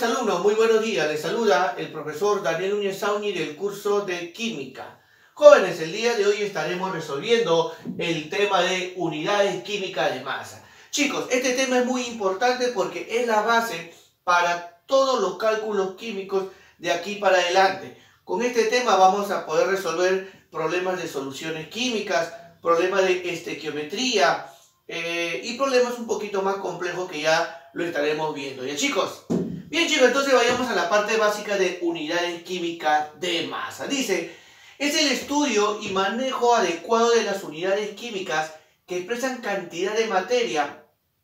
alumnos, muy buenos días. Les saluda el profesor Daniel Núñez Sauni del curso de Química. Jóvenes, el día de hoy estaremos resolviendo el tema de unidades químicas de masa. Chicos, este tema es muy importante porque es la base para todos los cálculos químicos de aquí para adelante. Con este tema vamos a poder resolver problemas de soluciones químicas, problemas de estequiometría y problemas un poquito más complejos que ya lo estaremos viendo. ¿Ya, chicos? Bien, chicos, entonces vayamos a la parte básica de unidades químicas de masa. Dice, es el estudio y manejo adecuado de las unidades químicas que expresan cantidad de materia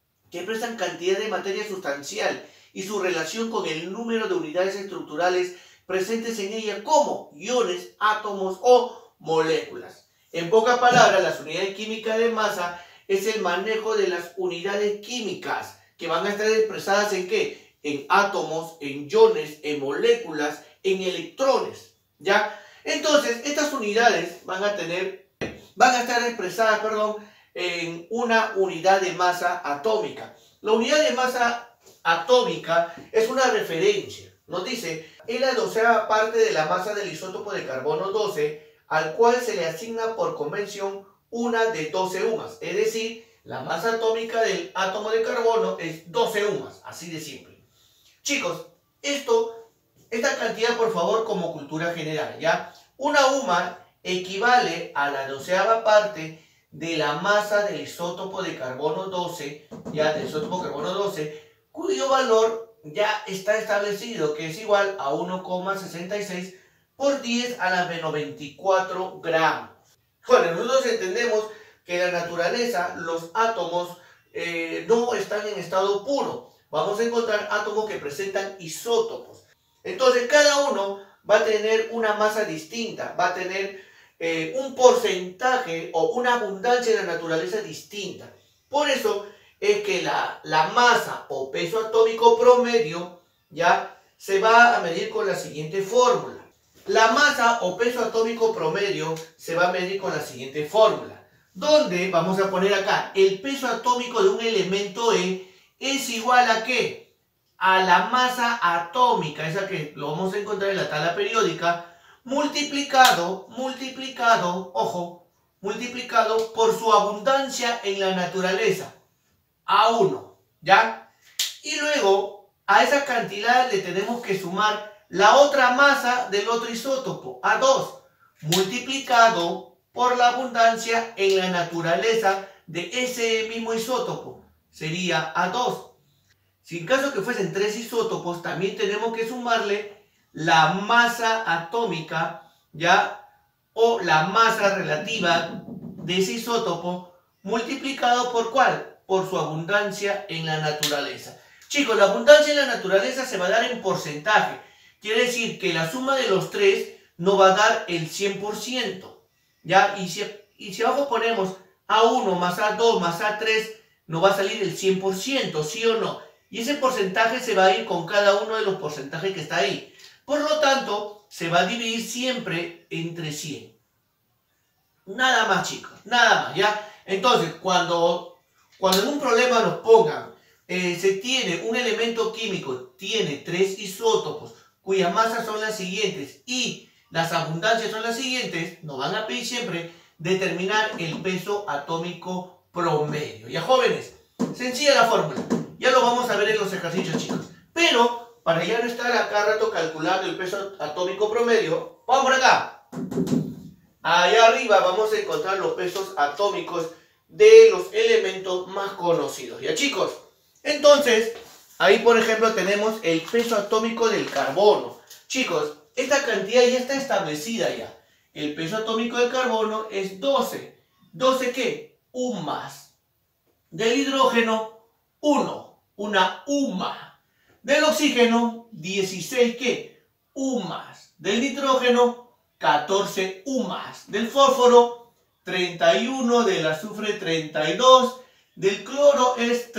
sustancial y su relación con el número de unidades estructurales presentes en ella como iones, átomos o moléculas. En pocas palabras, las unidades químicas de masa es el manejo de las unidades químicas que van a estar expresadas ¿en qué? En átomos, en iones, en moléculas, en electrones, ¿ya? Entonces, estas unidades van a estar expresadas, en una unidad de masa atómica. La unidad de masa atómica es una referencia. Nos dice, es la 12ª parte de la masa del isótopo de carbono 12, al cual se le asigna por convención una de 12 UMAS. Es decir, la masa atómica del átomo de carbono es 12 UMAS, así de simple. Chicos, esta cantidad, por favor, como cultura general, ¿ya? Una UMA equivale a la 12ª parte de la masa del isótopo de carbono 12, ya, del isótopo carbono 12, cuyo valor ya está establecido, que es igual a 1,66 por 10 a la menos 24 gramos. Bueno, nosotros entendemos que en la naturaleza los átomos no están en estado puro. Vamos a encontrar átomos que presentan isótopos. Entonces, cada uno va a tener una masa distinta, va a tener un porcentaje o una abundancia de la naturaleza distinta. Por eso es que la masa o peso atómico promedio ya se va a medir con la siguiente fórmula. La masa o peso atómico promedio se va a medir con la siguiente fórmula, donde vamos a poner acá el peso atómico de un elemento E es igual a ¿qué? A la masa atómica, esa que lo vamos a encontrar en la tabla periódica, multiplicado por su abundancia en la naturaleza, A1, ¿ya? Y luego a esa cantidad le tenemos que sumar la otra masa del otro isótopo, A2, multiplicado por la abundancia en la naturaleza de ese mismo isótopo, sería A2. Si en caso que fuesen 3 isótopos, también tenemos que sumarle la masa atómica, ¿ya? O la masa relativa de ese isótopo, multiplicado por ¿cuál? Por su abundancia en la naturaleza. Chicos, la abundancia en la naturaleza se va a dar en porcentaje. Quiere decir que la suma de los 3 nos va a dar el 100%, ¿ya? Y si abajo ponemos A1 más A2 más A3, nos va a salir el 100%, ¿sí o no? Y ese porcentaje se va a ir con cada uno de los porcentajes que está ahí. Por lo tanto, se va a dividir siempre entre 100. Nada más, chicos, nada más, ¿ya? Entonces, cuando en un problema nos pongan, se tiene un elemento químico, tiene 3 isótopos, cuyas masas son las siguientes y las abundancias son las siguientes, nos van a pedir siempre determinar el peso atómico promedio. Ya, jóvenes, sencilla la fórmula. Ya lo vamos a ver en los ejercicios, chicos. Pero, para ya no estar acá rato calculando el peso atómico promedio, vamos por acá. Allá arriba vamos a encontrar los pesos atómicos de los elementos más conocidos. ¿Ya, chicos? Entonces, ahí por ejemplo tenemos el peso atómico del carbono. Chicos, esta cantidad ya está establecida ya. El peso atómico del carbono es 12. ¿12 qué? UMAS. Del hidrógeno, 1. Una UMA. Del oxígeno, 16 ¿qué? UMAS. Del nitrógeno, 14 UMAS. Del fósforo, 31. Del azufre, 32. Del cloro es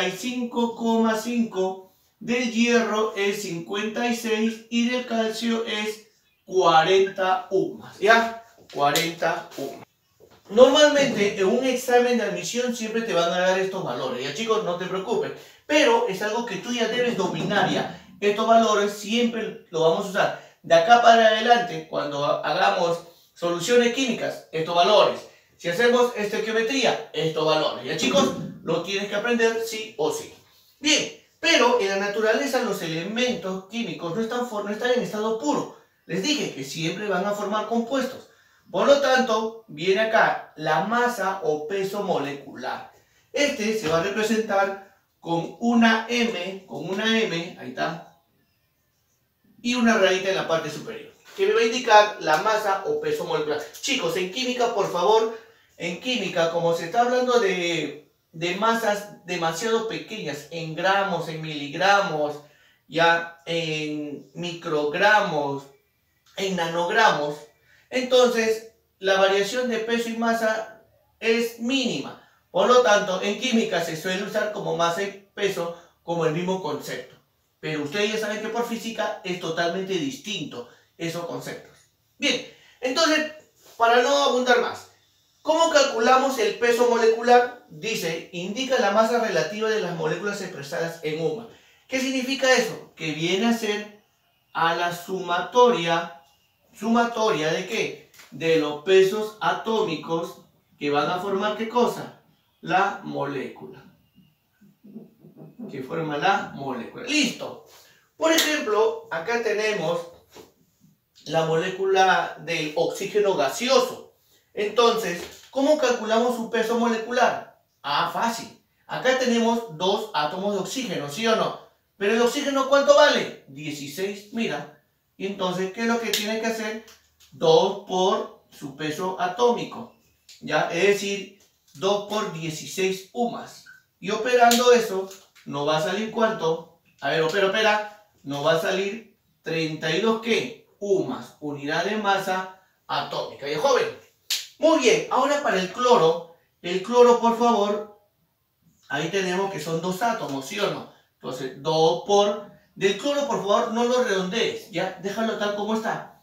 35,5. Del hierro es 56 y del calcio es 40 UMAS, ¿ya? 40 UMAS. Normalmente en un examen de admisión siempre te van a dar estos valores, ya, chicos, no te preocupes, pero es algo que tú ya debes dominar ya. estos valores siempre lo vamos a usar. De acá para adelante, cuando hagamos soluciones químicas, estos valores. Si hacemos estequiometría, estos valores. Ya chicos, lo tienes que aprender sí o sí. Bien, pero en la naturaleza los elementos químicos no están en estado puro. Les dije que siempre van a formar compuestos. Por lo tanto, viene acá la masa o peso molecular. Este se va a representar con una M, ahí está, y una rayita en la parte superior, que me va a indicar la masa o peso molecular. Chicos, en química, por favor, en química, como se está hablando de masas demasiado pequeñas, en gramos, en miligramos, ya en microgramos, en nanogramos, entonces la variación de peso y masa es mínima. Por lo tanto, en química se suele usar como masa y peso como el mismo concepto. Pero ustedes ya saben que por física es totalmente distinto esos conceptos. Bien, entonces, para no abundar más, ¿cómo calculamos el peso molecular? Dice, indica la masa relativa de las moléculas expresadas en UMA. ¿Qué significa eso? Que viene a ser a la sumatoria ¿de qué? De los pesos atómicos que van a formar ¿qué cosa? La molécula. Que forma la molécula. ¡Listo! Por ejemplo, acá tenemos la molécula del oxígeno gaseoso. Entonces, ¿cómo calculamos su peso molecular? Ah, fácil. Acá tenemos 2 átomos de oxígeno, ¿sí o no? Pero el oxígeno, ¿cuánto vale? 16, mira. Y entonces, ¿qué es lo que tiene que hacer? 2 por su peso atómico. ¿Ya? Es decir, 2 por 16 UMAS. Y operando eso, nos va a salir ¿cuánto? A ver, opera. Nos va a salir 32, ¿qué? UMAS, unidad de masa atómica. ¿Ya, joven? Muy bien, ahora para el cloro, por favor, ahí tenemos que son 2 átomos, ¿sí o no? Entonces, 2 por... Del cloro, por favor, no lo redondees, ¿ya? Déjalo tal como está.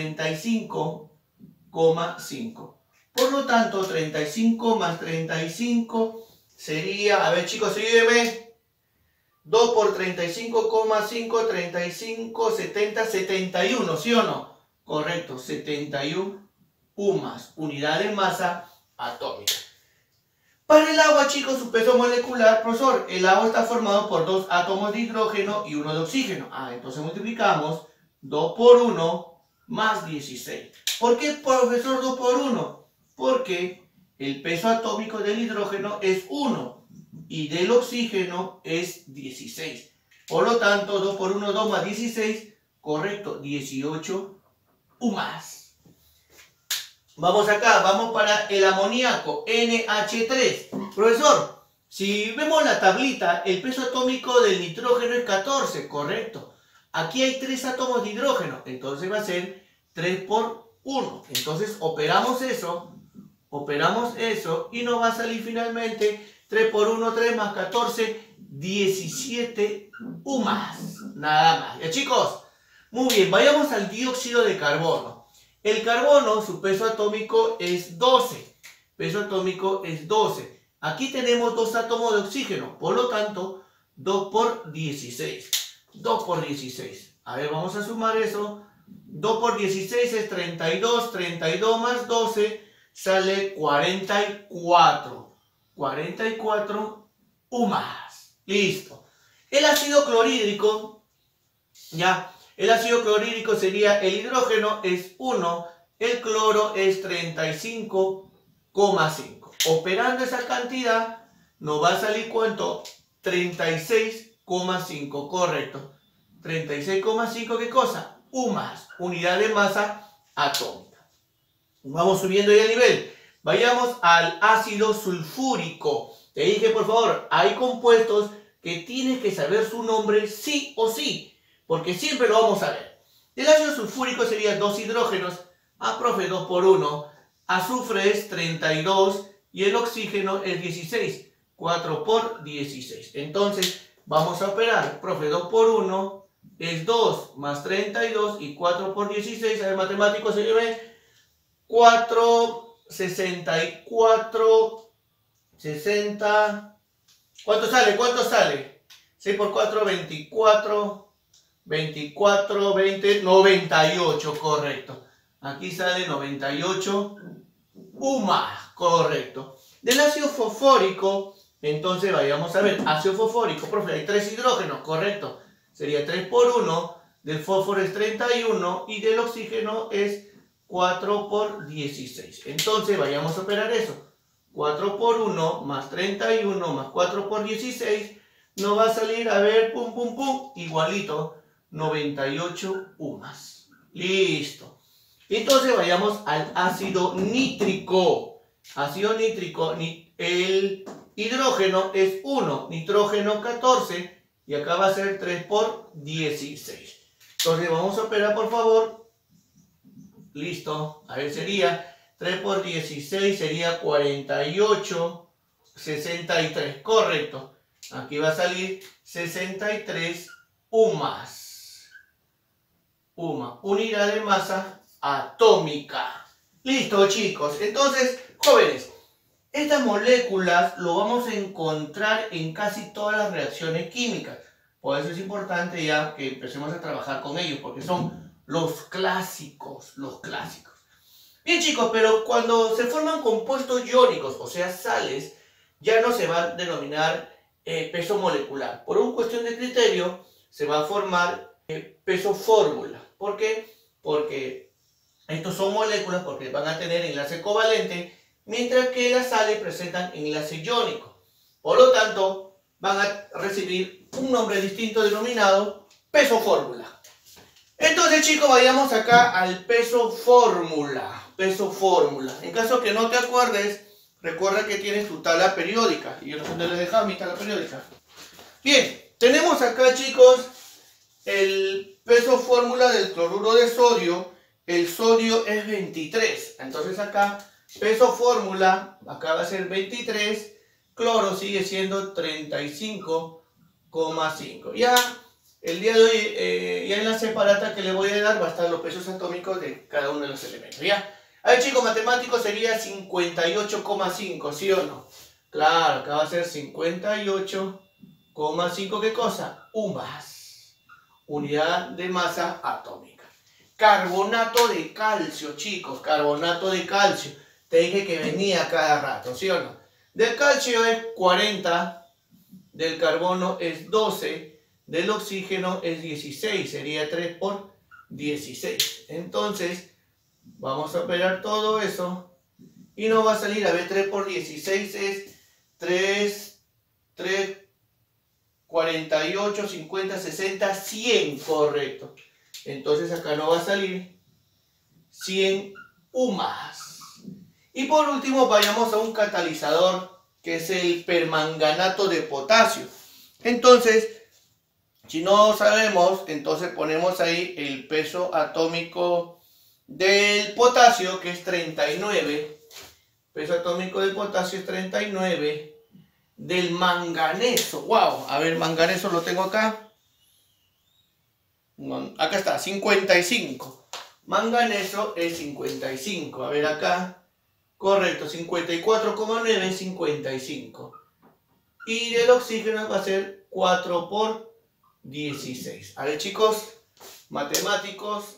35,5. Por lo tanto, 35 más 35 sería... A ver, chicos, sígueme. 2 por 35,5, 35, 70, 71, ¿sí o no? Correcto, 71 UMAS, unidad de masa atómica. Para el agua, chicos, su peso molecular, profesor, el agua está formado por 2 átomos de hidrógeno y 1 de oxígeno. Ah, entonces multiplicamos 2 por 1 más 16. ¿Por qué, profesor, 2 por 1? Porque el peso atómico del hidrógeno es 1 y del oxígeno es 16. Por lo tanto, 2 por 1, 2 más 16, correcto, 18 UMAS. Vamos acá, vamos para el amoníaco, NH3. Profesor, si vemos la tablita, el peso atómico del nitrógeno es 14, correcto. Aquí hay 3 átomos de hidrógeno, entonces va a ser 3 por 1. Entonces operamos eso y nos va a salir finalmente 3 por 1, 3 más 14, 17 UMAS. Nada más. ¿Ya, chicos? Muy bien, vayamos al dióxido de carbono. El carbono, su peso atómico es 12. Peso atómico es 12. Aquí tenemos 2 átomos de oxígeno. Por lo tanto, 2 por 16. 2 por 16. A ver, vamos a sumar eso. 2 por 16 es 32. 32 más 12 sale 44. 44 UMAS. Listo. El ácido clorhídrico, ya. El ácido clorhídrico sería el hidrógeno es 1, el cloro es 35,5. Operando esa cantidad, nos va a salir ¿cuánto? 36,5, correcto. 36,5, ¿qué cosa? UMAS, unidad de masa atómica. Vamos subiendo ya el nivel. Vayamos al ácido sulfúrico. Te dije, por favor, hay compuestos que tienes que saber su nombre sí o sí, porque siempre lo vamos a ver. El ácido sulfúrico sería 2 hidrógenos, profe, 2 por 1, azufre es 32 y el oxígeno es 16, 4 por 16. Entonces, vamos a operar, profe, 2 por 1 es 2 más 32 y 4 por 16, a ver, matemáticos, se ve 4, 64, 60, ¿cuánto sale? 6 por 4, 24, 24, 20, 98, correcto. Aquí sale 98 UMAS, correcto. Del ácido fosfórico, entonces vayamos a ver, ácido fosfórico, profe, hay 3 hidrógenos, correcto. Sería 3 por 1, del fósforo es 31 y del oxígeno es 4 por 16. Entonces vayamos a operar eso. 4 por 1 más 31 más 4 por 16 nos va a salir, a ver, pum, pum, pum, igualito, 98 UMAS. Listo. Entonces vayamos al ácido nítrico. Ácido nítrico, el hidrógeno es 1, nitrógeno 14 y acá va a ser 3 por 16. Entonces vamos a operar, por favor. Listo. A ver, sería 3 por 16 sería 48, 63. Correcto. Aquí va a salir 63 UMAS. Unidad de masa atómica. Listo, chicos. Entonces, jóvenes, estas moléculas lo vamos a encontrar en casi todas las reacciones químicas. Por eso es importante ya que empecemos a trabajar con ellos, porque son los clásicos, Bien, chicos, pero cuando se forman compuestos iónicos, o sea, sales, ya no se va a denominar peso molecular. Por una cuestión de criterio, se va a formar peso fórmula. ¿Por qué? Porque estos son moléculas porque van a tener enlace covalente, mientras que las sales presentan enlace iónico. Por lo tanto, van a recibir un nombre distinto denominado peso fórmula. Entonces, chicos, vayamos acá al peso fórmula. Peso fórmula. En caso que no te acuerdes, recuerda que tienes tu tabla periódica. Y yo no sé dónde le he dejado mi tabla periódica. Bien, tenemos acá, chicos, el peso fórmula del cloruro de sodio. El sodio es 23. Entonces acá, peso fórmula, acá va a ser 23. Cloro sigue siendo 35,5. Ya, el día de hoy, ya en la separata que le voy a dar, va a estar los pesos atómicos de cada uno de los elementos. ¿Ya? A ver, chicos, matemático sería 58,5, ¿sí o no? Claro, acá va a ser 58,5, ¿qué cosa? UMAS. Unidad de masa atómica. Carbonato de calcio, chicos, carbonato de calcio. Te dije que venía cada rato, ¿sí o no? Del calcio es 40, del carbono es 12, del oxígeno es 16, sería 3 por 16. Entonces, vamos a operar todo eso y nos va a salir, a ver, 3 por 16 es 3, 48, 50, 60, 100, correcto. Entonces acá nos va a salir 100 UMAS. Y por último vayamos a un catalizador que es el permanganato de potasio. Entonces, si no sabemos, entonces ponemos ahí el peso atómico del potasio, que es 39. Peso atómico del potasio es 39. Del manganeso, wow, a ver, manganeso lo tengo acá. Acá está, 55. Manganeso es 55. A ver acá. Correcto, 54,9, 55. Y del oxígeno va a ser 4 por 16. A ver, chicos, matemáticos.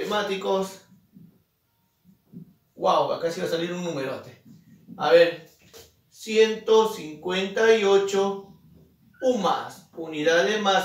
Wow, acá sí va a salir un numerote. A ver, 158 UMAS, unidad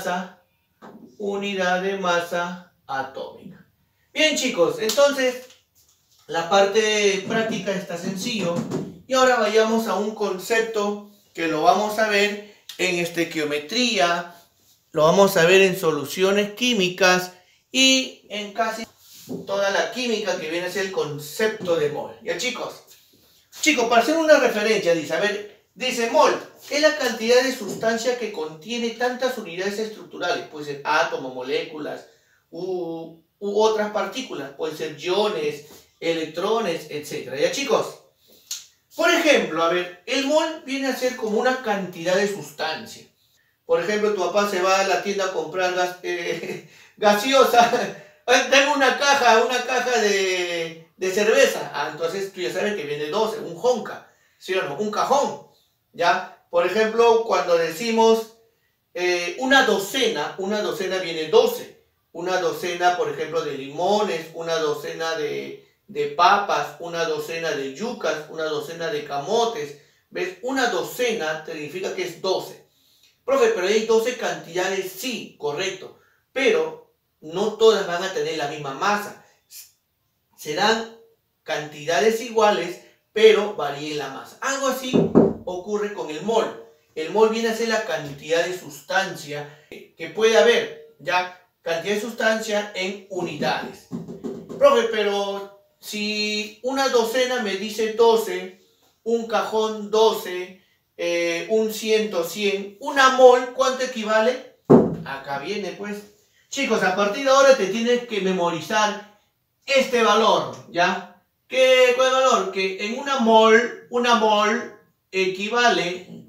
de masa atómica. Bien, chicos, entonces la parte práctica está sencillo. Y ahora vayamos a un concepto que lo vamos a ver en estequiometría, lo vamos a ver en soluciones químicas y en casi toda la química, que viene a ser el concepto de mol. ¿Ya, chicos? Chicos, para hacer una referencia, dice, a ver, dice mol es la cantidad de sustancia que contiene tantas unidades estructurales, puede ser átomos, moléculas u otras partículas, pueden ser iones, electrones, etc. ¿Ya, chicos? Por ejemplo, a ver, el mol viene a ser como una cantidad de sustancia. Por ejemplo, tu papá se va a la tienda a comprar gaseosa. Tengo una caja de cerveza. Ah, entonces tú ya sabes que viene 12, un jonca, ¿sí o no? Un cajón, ¿ya? Por ejemplo, cuando decimos una docena viene 12. una docena, por ejemplo, de limones, una docena de papas, una docena de yucas, una docena de camotes. ¿Ves? Una docena significa que es 12. Profe, pero hay 12 cantidades, sí, correcto. Pero no todas van a tener la misma masa. Serán cantidades iguales, pero varíen la masa. Algo así ocurre con el mol. El mol viene a ser la cantidad de sustancia que puede haber, ¿ya? Cantidad de sustancia en unidades. Profe, pero si una docena me dice 12, un cajón 12, un 100, una mol, ¿cuánto equivale? Acá viene, pues. Chicos, a partir de ahora te tienes que memorizar este valor, ¿ya? ¿Cuál es el valor? Que en una mol equivale,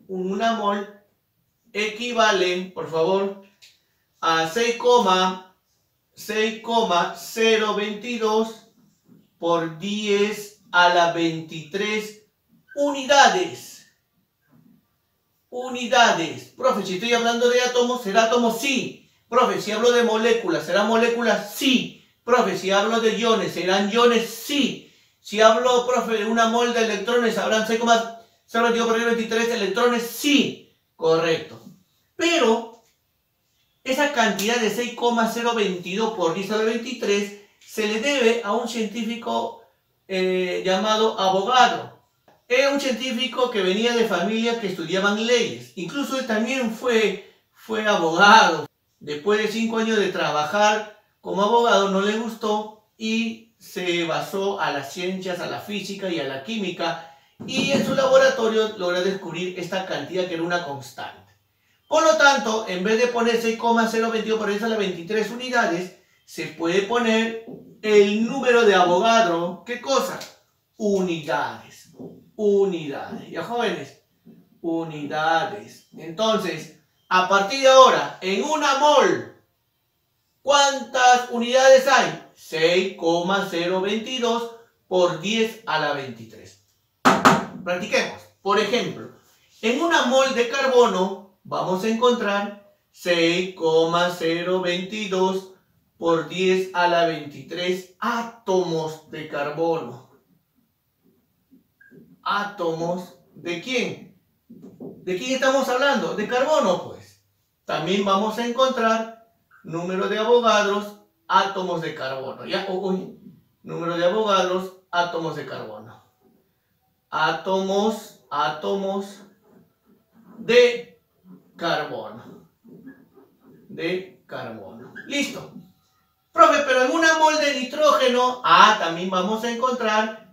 por favor, a 6,022 por 10 a la 23 unidades. Profe, si estoy hablando de átomos, ¿será átomos? Sí. Profe, si hablo de moléculas, ¿será moléculas? Sí. Profe, si hablo de iones, ¿serán iones? Sí. Si hablo, profe, de una mol de electrones, ¿habrán 6,022 por 23 electrones? Sí. Correcto. Pero esa cantidad de 6,022 por 10 a la 23 se le debe a un científico llamado Avogadro. Era un científico que venía de familias que estudiaban leyes. Incluso él también fue abogado. Después de 5 años de trabajar como abogado no le gustó y se basó a las ciencias, a la física y a la química. Y en su laboratorio logró descubrir esta cantidad que era una constante. Por lo tanto, en vez de poner 6,022 por 10 a la 23 unidades, se puede poner el número de Avogadro. ¿Qué cosa? Unidades. Ya, jóvenes. Unidades. Entonces, a partir de ahora, en una mol, ¿cuántas unidades hay? 6,022 por 10 a la 23. Practiquemos. Por ejemplo, en una mol de carbono vamos a encontrar 6,022 por 10 a la 23 átomos de carbono. ¿Átomos de quién? ¿De quién estamos hablando? De carbono, pues. También vamos a encontrar número de Avogadros, átomos de carbono. ¿Ya? Número de Avogadros, átomos de carbono. Átomos de carbono. Listo. Profe, pero en una mol de nitrógeno, también vamos a encontrar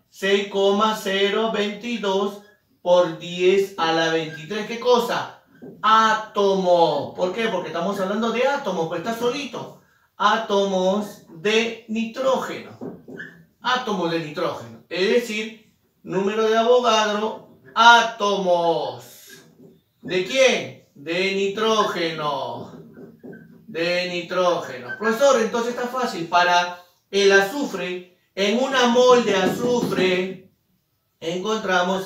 6,022 por 10 a la 23. ¿Qué cosa? Átomo. ¿Por qué? Porque estamos hablando de átomos, pues está solito. Átomos de nitrógeno. Átomos de nitrógeno. Es decir, número de Avogadro, átomos. ¿De quién? De nitrógeno. Profesor, entonces está fácil. Para el azufre, en una mol de azufre encontramos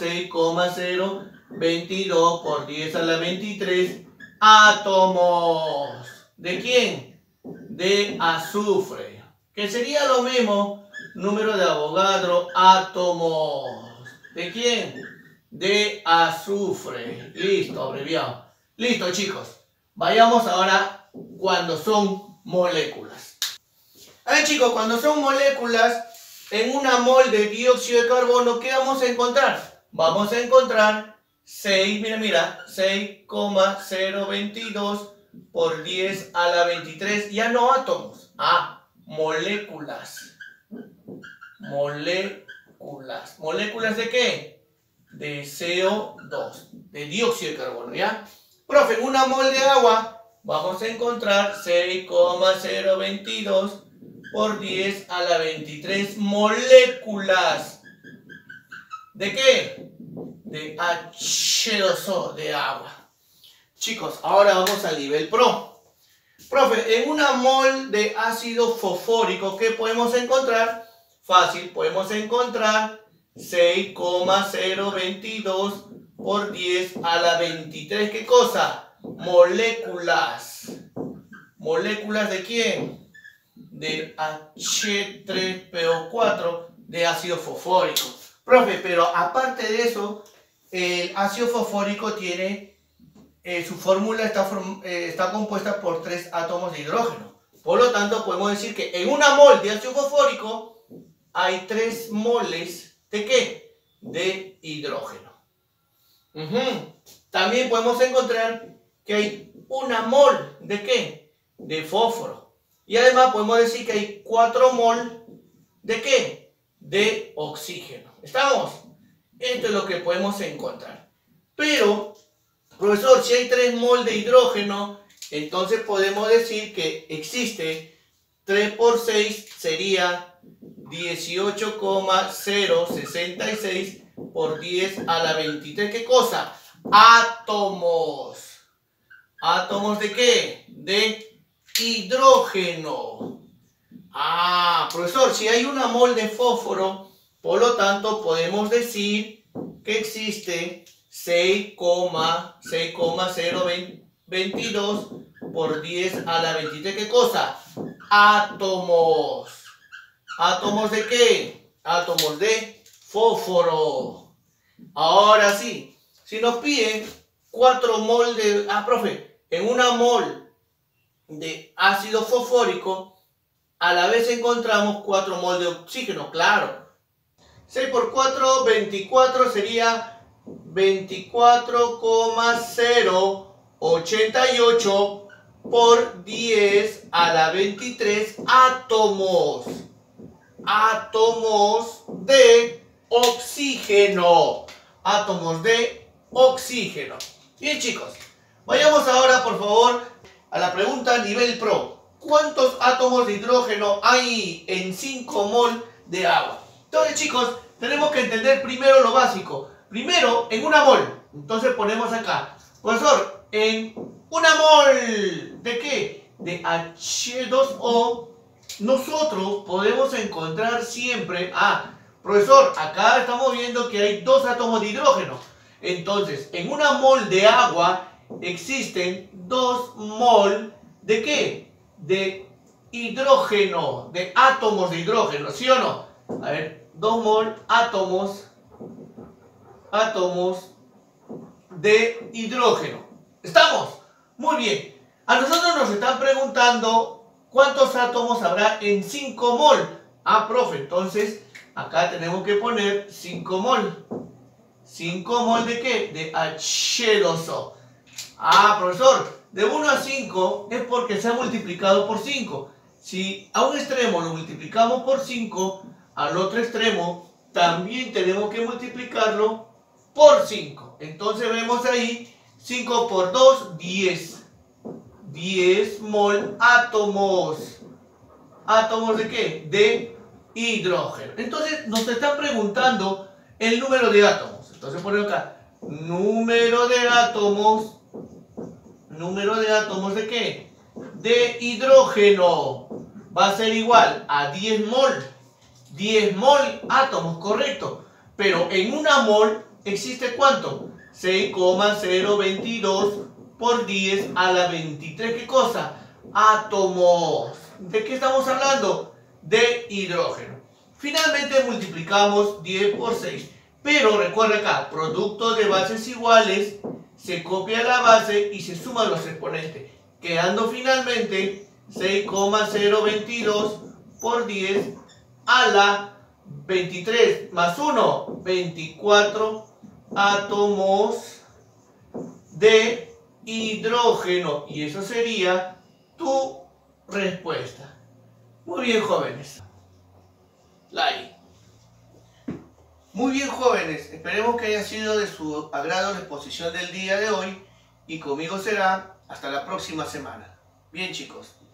6,022 por 10 a la 23 átomos. ¿De quién? De azufre. Que sería lo mismo, número de Avogadro, átomos. ¿De quién? De azufre. Listo, abreviado. Listo, chicos. Vayamos ahora cuando son moléculas. A ver, chicos, cuando son moléculas, en una mol de dióxido de carbono, ¿qué vamos a encontrar? Vamos a encontrar 6,022 por 10 a la 23, ya no átomos, moléculas. ¿Moléculas de qué? De CO2, de dióxido de carbono, ¿ya? Profe, en una mol de agua vamos a encontrar 6,022 por 10 a la 23 moléculas. ¿De qué? De H2O, de agua. Chicos, ahora vamos al nivel pro. Profe, en una mol de ácido fosfórico, ¿qué podemos encontrar? Fácil, podemos encontrar 6,022 por 10 a la 23. ¿Qué cosa? Moléculas. ¿Moléculas de quién? de H3PO4 de ácido fosfórico. Profe, pero aparte de eso, el ácido fosfórico tiene, su fórmula está compuesta por 3 átomos de hidrógeno. Por lo tanto, podemos decir que en una mol de ácido fosfórico hay 3 moles ¿de qué? De hidrógeno. También podemos encontrar que hay una mol ¿de qué? De fósforo. Y además podemos decir que hay 4 mol ¿de qué? De oxígeno. ¿Estamos? Esto es lo que podemos encontrar. Pero, profesor, si hay 3 mol de hidrógeno, entonces podemos decir que existe 3 por 6 sería 18,066 por 10 a la 23. ¿Qué cosa? Átomos. ¿Átomos de qué? De hidrógeno. Ah, profesor, si hay una mol de fósforo, por lo tanto podemos decir que existe 6,022 por 10 a la 23. ¿Qué cosa? Átomos. ¿Átomos de qué? Átomos de fósforo. Ahora sí, si nos piden 4 mol de... Ah, profe, en una mol de ácido fosfórico, a la vez encontramos 4 mol de oxígeno, claro. 6 por 4, 24 sería 24,088 por 10 a la 23 átomos. Átomos de oxígeno. Átomos de oxígeno. Bien, chicos, vayamos ahora, por favor, a la pregunta nivel pro. ¿Cuántos átomos de hidrógeno hay en 5 mol de agua? Entonces, chicos, tenemos que entender primero lo básico. Primero, en una mol. Entonces ponemos acá. Profesor, en una mol ¿de qué? De H2O, nosotros podemos encontrar siempre... Ah, profesor, acá estamos viendo que hay 2 átomos de hidrógeno. Entonces, en una mol de agua existen 2 mol ¿de qué? De hidrógeno, de átomos de hidrógeno, ¿sí o no? A ver, 2 mol átomos de hidrógeno. ¿Estamos? Muy bien. A nosotros nos están preguntando cuántos átomos habrá en 5 mol. Ah, profe, entonces acá tenemos que poner 5 mol. ¿5 mol de qué? De H2O. Ah, profesor, de 1 a 5 es porque se ha multiplicado por 5. Si a un extremo lo multiplicamos por 5, al otro extremo también tenemos que multiplicarlo por 5. Entonces vemos ahí 5 por 2, 10. 10 mol átomos. ¿Átomos de qué? De hidrógeno. Entonces nos están preguntando el número de átomos. Entonces ponemos acá, número de átomos ¿de qué? De hidrógeno. Va a ser igual a 10 mol. 10 mol átomos, correcto. Pero en una mol existe ¿cuánto? 6,022 por 10 a la 23. ¿Qué cosa? Átomos. ¿De qué estamos hablando? De hidrógeno. Finalmente multiplicamos 10 por 6. Pero recuerda acá, producto de bases iguales, se copia la base y se suman los exponentes, quedando finalmente 6,022 por 10 a la 23 más 1, 24 átomos de hidrógeno. Y eso sería tu respuesta. Muy bien, jóvenes. Muy bien, jóvenes, esperemos que haya sido de su agrado la exposición del día de hoy y conmigo será hasta la próxima semana. Bien, chicos.